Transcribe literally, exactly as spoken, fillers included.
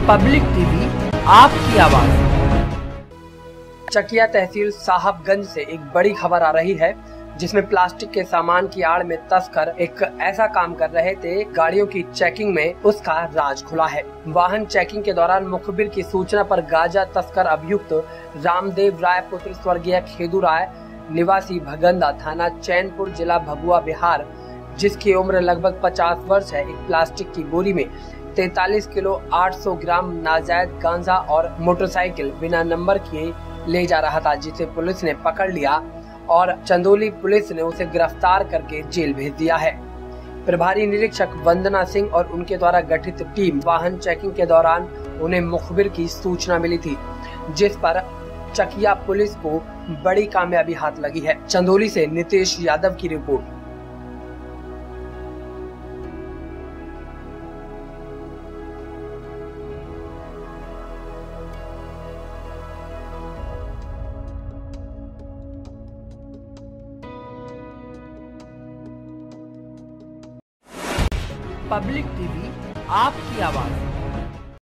Public TV, आपकी आवाज। चकिया तहसील साहबगंज से एक बड़ी खबर आ रही है, जिसमें प्लास्टिक के सामान की आड़ में तस्कर एक ऐसा काम कर रहे थे। गाड़ियों की चेकिंग में उसका राज खुला है। वाहन चेकिंग के दौरान मुखबिर की सूचना पर गांजा तस्कर अभियुक्त रामदेव राय पुत्र स्वर्गीय खेदू राय निवासी भगंदा थाना चैनपुर जिला भभुआ बिहार, जिसकी उम्र लगभग पचास वर्ष है, एक प्लास्टिक की बोरी में तैतालीस किलो आठ सौ ग्राम नाजायज गांजा और मोटरसाइकिल बिना नंबर किए ले जा रहा था, जिसे पुलिस ने पकड़ लिया और चंदौली पुलिस ने उसे गिरफ्तार करके जेल भेज दिया है। प्रभारी निरीक्षक वंदना सिंह और उनके द्वारा गठित टीम वाहन चेकिंग के दौरान उन्हें मुखबिर की सूचना मिली थी, जिस पर चकिया पुलिस को बड़ी कामयाबी हाथ लगी है। चंदौली से नितेश यादव की रिपोर्ट। पब्लिक टीवी, आपकी आवाज।